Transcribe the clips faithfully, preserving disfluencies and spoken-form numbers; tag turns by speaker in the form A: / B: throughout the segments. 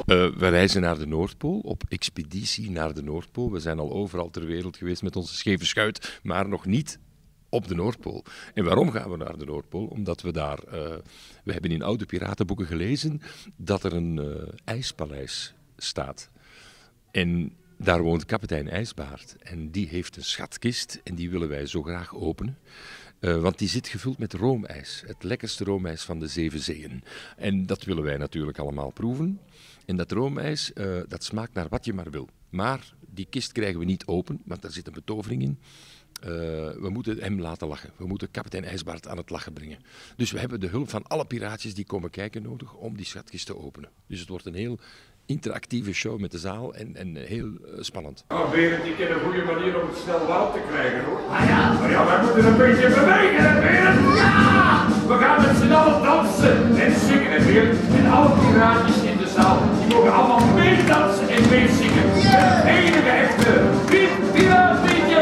A: Uh, we reizen naar de Noordpool, op expeditie naar de Noordpool. We zijn al overal ter wereld geweest met onze scheve schuit, maar nog niet op de Noordpool. En waarom gaan we naar de Noordpool? Omdat we daar... Uh, we hebben in oude piratenboeken gelezen dat er een uh, ijspaleis staat. En daar woont kapitein IJsbaard. En die heeft een schatkist en die willen wij zo graag openen. Uh, want die zit gevuld met roomijs. Het lekkerste roomijs van de zeven zeeën. En dat willen wij natuurlijk allemaal proeven. En dat roomijs, uh, dat smaakt naar wat je maar wil. Maar die kist krijgen we niet open, want daar zit een betovering in. Uh, we moeten hem laten lachen. We moeten kapitein IJsbaard aan het lachen brengen. Dus we hebben de hulp van alle piraatjes die komen kijken nodig om die schatkist te openen. Dus het wordt een heel interactieve show met de zaal en, en heel uh, spannend.
B: Oh, Berend, ik ken een goede manier om het snel warm te krijgen, hoor. Ah ja? Maar ja, wij moeten een beetje bewegen, hè, Berend? Ja! We gaan met z'n allen dansen en zingen, hè, Berend? En alle piraatjes in de zaal, die mogen allemaal meedansen en meezingen. Het enige echte Piet Piraat liedje!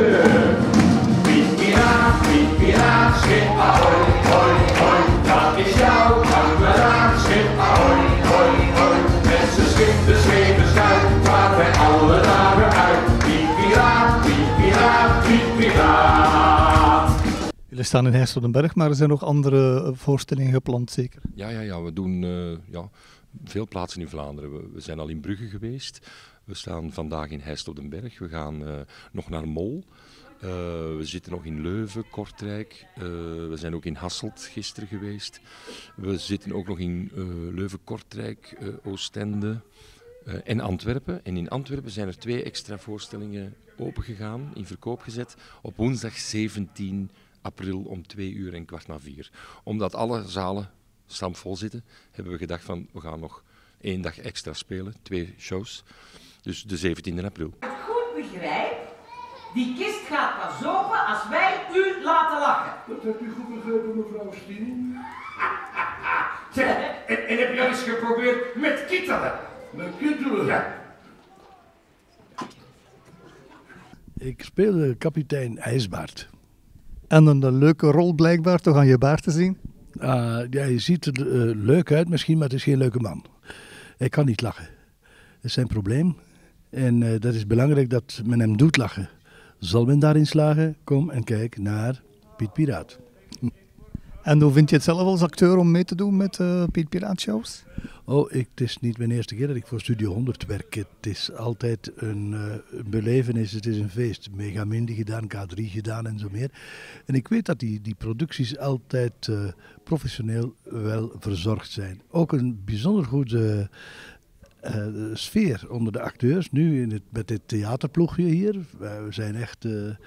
B: Piet Piraat, Piet Piraat, schip ahoy, hoi, hoi. Dat is jouw kameraad, schip ahoy, hoi, hoi. Met z'n schip de schepen schuit, vaart hij alle dagen uit. Piet Piraat, Piet Piraat, Piet Piraat.
C: Jullie staan in Heist-op-den-Berg, maar er zijn nog andere voorstellingen gepland, zeker?
A: Ja, ja, ja, we doen uh, ja, veel plaatsen in Vlaanderen. We, we zijn al in Brugge geweest. We staan vandaag in Heist-op-den-Berg. We gaan uh, nog naar Mol. Uh, we zitten nog in Leuven, Kortrijk. Uh, we zijn ook in Hasselt gisteren geweest. We zitten ook nog in uh, Leuven, Kortrijk, uh, Oostende uh, en Antwerpen. En in Antwerpen zijn er twee extra voorstellingen opengegaan, in verkoop gezet, op woensdag zeventien april om twee uur en kwart na vier. Omdat alle zalen stampvol zitten, hebben we gedacht van we gaan nog één dag extra spelen, twee shows. Dus de zeventiende april.
D: Als ik goed begrijp, die kist gaat pas open als wij u laten lachen.
B: Dat heb je goed begrepen, mevrouw Stien. Zeg, en, en heb je al eens geprobeerd met kittelen? Met kittelen? Ja.
E: Ik speelde kapitein IJsbaard.
C: En een leuke rol blijkbaar, toch aan je baard te zien?
E: Uh, ja, je ziet er uh, leuk uit misschien, maar het is geen leuke man. Hij kan niet lachen. Dat is zijn probleem. En uh, dat is belangrijk dat men hem doet lachen. Zal men daarin slagen? Kom en kijk naar Piet Piraat.
C: En hoe vind je het zelf als acteur om mee te doen met uh, Piet Piraat shows?
E: Oh, ik, het is niet mijn eerste keer dat ik voor Studio honderd werk. Het is altijd een, uh, een belevenis, het is een feest. Megamindi gedaan, K drie gedaan en zo meer. En ik weet dat die, die producties altijd uh, professioneel wel verzorgd zijn. Ook een bijzonder goede uh, sfeer onder de acteurs. Nu in het, met dit theaterploegje hier. We zijn echt uh, uh,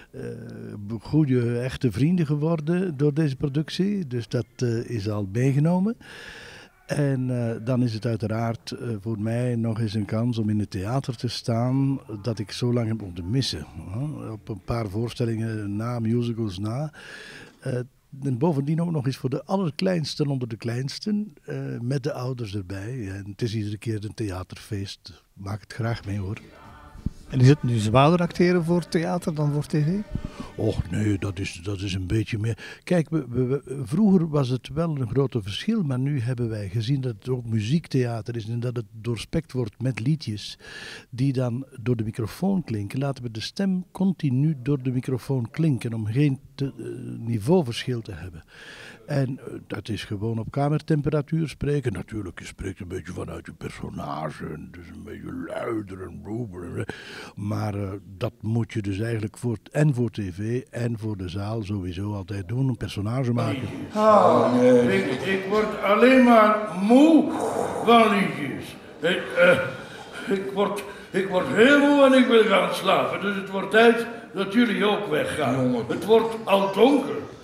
E: goede, echte vrienden geworden door deze productie. Dus dat uh, is al meegenomen. En uh, dan is het uiteraard uh, voor mij nog eens een kans om in het theater te staan dat ik zo lang heb moeten missen. Uh, op een paar voorstellingen na, musicals na. Uh, en bovendien ook nog eens voor de allerkleinsten onder de kleinsten, uh, met de ouders erbij. En het is iedere keer een theaterfeest. Maak het graag mee, hoor.
C: En is het nu zwaarder acteren voor theater dan voor tv?
E: Och nee, dat is, dat is een beetje meer. Kijk, we, we, we, vroeger was het wel een groot verschil, maar nu hebben wij gezien dat het ook muziektheater is en dat het doorspekt wordt met liedjes die dan door de microfoon klinken. Laten we de stem continu door de microfoon klinken om geen te, uh, niveauverschil te hebben. En uh, dat is gewoon op kamertemperatuur spreken. Natuurlijk, je spreekt een beetje vanuit je personage, en dus een beetje luider en roeper. Maar uh, dat moet je dus eigenlijk voor, en voor tv en voor de zaal sowieso altijd doen, een personage maken.
B: Oh, nee. ik, ik word alleen maar moe van liedjes. Ik, uh, ik, word, ik word heel moe en ik wil gaan slapen. Dus het wordt tijd dat jullie ook weggaan. Het wordt al donker.